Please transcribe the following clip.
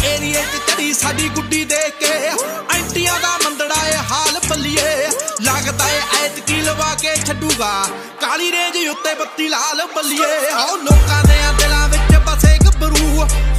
एरिए च चढ़ी साडी गुड्डी देख के एंटियां दा मंदड़ा ए हाल बल्लिए लगदा ए ऐतकी लवा के छड्डूगा काली रेंज उत्ते बत्ती लाल बल्लिए। आओ लोकां दे दिलां विच बसे गभरू